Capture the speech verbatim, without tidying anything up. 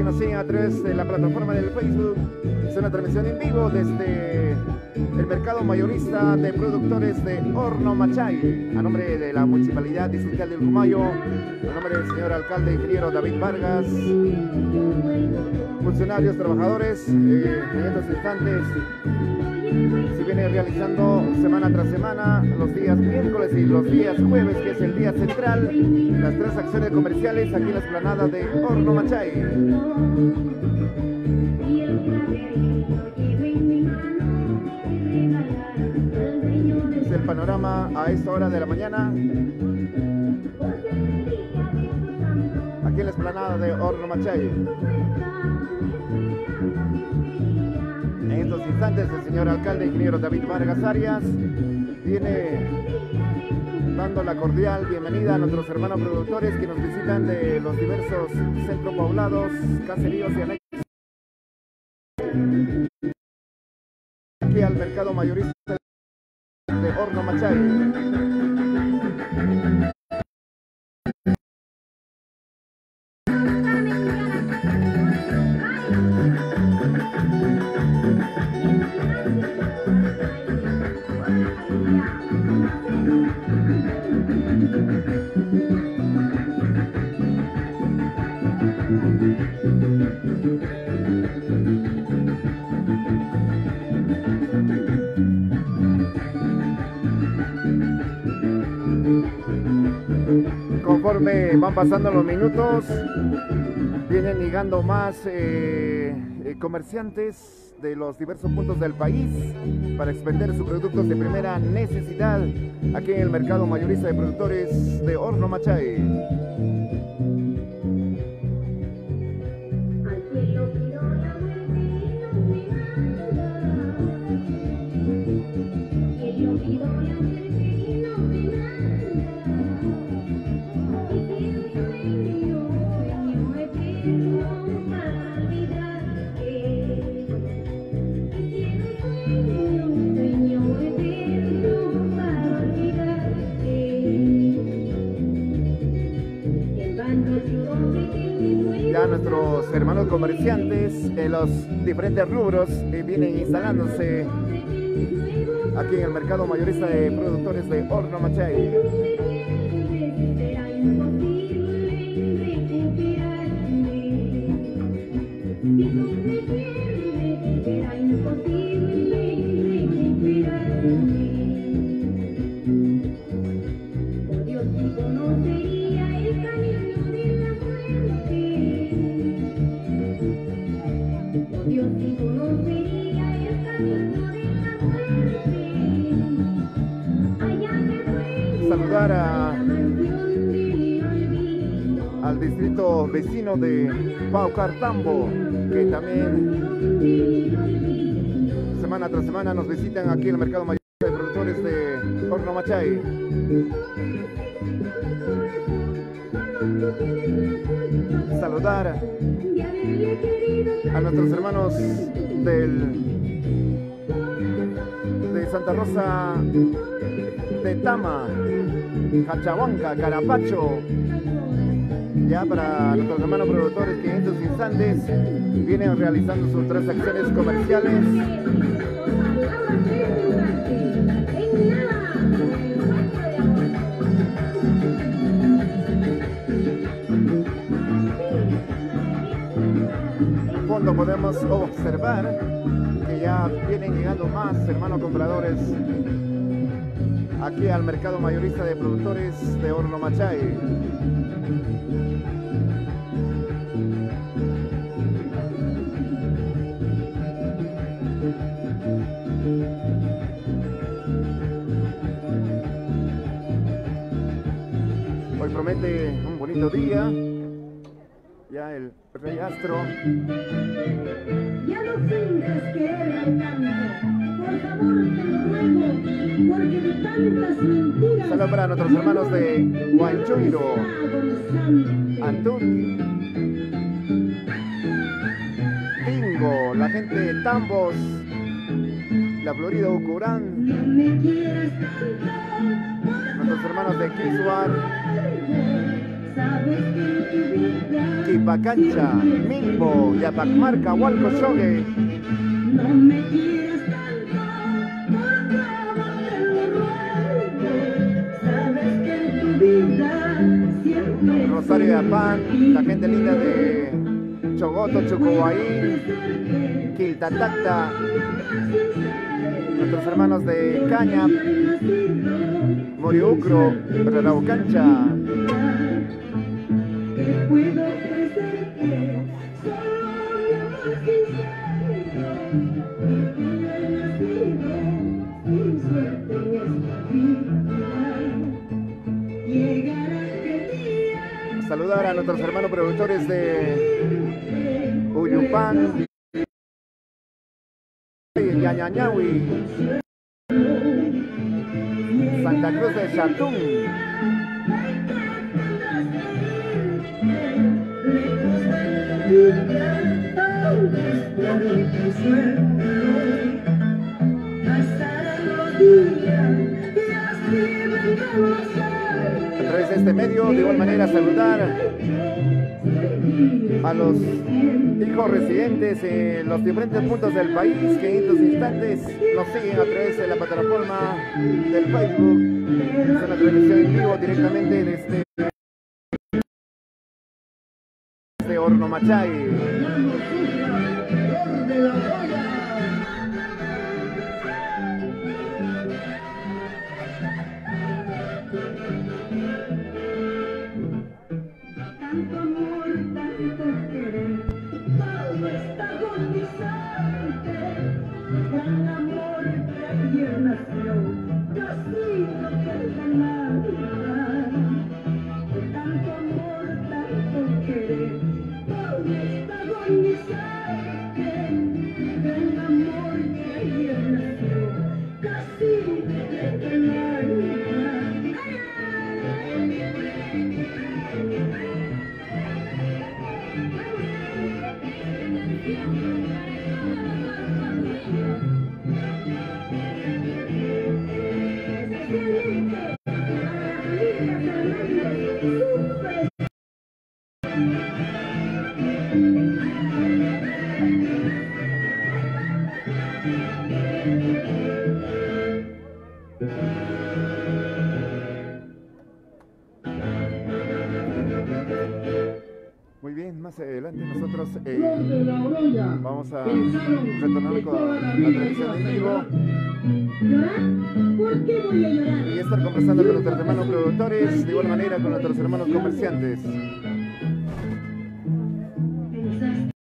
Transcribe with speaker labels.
Speaker 1: que nos siguen a través de la plataforma del Facebook. Es una transmisión en vivo desde el mercado mayorista de productores de Horno Machay, a nombre de la Municipalidad Distrital del Urumayo, a nombre del señor alcalde ingeniero David Vargas, funcionarios, trabajadores. Eh, en estos instantes se viene realizando semana tras semana, los días miércoles y los días jueves, que es el día central, las tres acciones comerciales aquí en la explanada de Horno Machay. Es el panorama a esta hora de la mañana aquí en la explanada de Horno Machay. En estos instantes el señor alcalde ingeniero David Vargas Arias viene dando la cordial bienvenida a nuestros hermanos productores que nos visitan de los diversos centros poblados, caseríos y anexos aquí al mercado mayorista de Horno Machay. Conforme van pasando los minutos, vienen llegando más eh, eh, comerciantes de los diversos puntos del país para expender sus productos de primera necesidad aquí en el mercado mayorista de productores de Horno Machay. Ya nuestros hermanos comerciantes en los diferentes rubros eh, vienen instalándose aquí en el mercado mayorista de productores de Horno Machay. Saludar a, al distrito vecino de Paucartambo, que también semana tras semana nos visitan aquí en el mercado mayorista de productores de Horno Machay. Saludar a nuestros hermanos del de Santa Rosa de Tama, Cachahuanca, Carapacho, ya para nuestros hermanos productores que en estos instantes vienen realizando sus transacciones comerciales. En fondo podemos observar que ya vienen llegando más hermanos compradores aquí al mercado mayorista de productores de Horno Machay. Hoy promete un bonito día. Ya el Rey Astro.
Speaker 2: Ya no finjas querer tanto. Por favor, te lo ruego, porque de tantas mentiras.
Speaker 1: Saludos para nuestros hermanos de Huanchuiro, Antún, Tingo, la gente de Tambos, la Florida Ucurán,
Speaker 2: No me quieras tanto.
Speaker 1: nuestros hermanos de Quisuar, Quipacancha, Milpo, Yapacmarca, Hualco, Xogue.
Speaker 2: No me quieras tanto, por favor te lo ruego. Sabes que en tu vida siempre
Speaker 1: Rosario de Apán, la gente linda de Chogoto, Chucubaí, Quiltatacta, nuestros hermanos de Caña, Moriucro, Raraucancha.
Speaker 2: que puedo ofrecerte solo mi amor sincero, y que he nacido sin suerte en esta vida. Llegará aquel día.
Speaker 1: Saludar a nuestros hermanos productores de Uyupán, Yañañahui, Santa Cruz de Chatún. A través de este medio, de igual manera, saludar a los hijos residentes en los diferentes puntos del país que en estos instantes nos siguen a través de la plataforma del Facebook. Es una transmisión en vivo directamente desde, desde Hornomachay.
Speaker 2: Tanto amor, tanto querer, todo está agonizante. Gran amor que ayer nació, casi no queda nada. Tanto amor, tanto querer, todo está agonizante. Gran amor que ayer nació, casi no queda nada.
Speaker 1: Muy bien, más adelante nosotros eh, vamos a retornar con la transmisión en vivo
Speaker 2: ¿Llorar? ¿Por qué voy a llorar?
Speaker 1: y estar conversando con nuestros hermanos productores, de igual manera con nuestros hermanos comerciantes.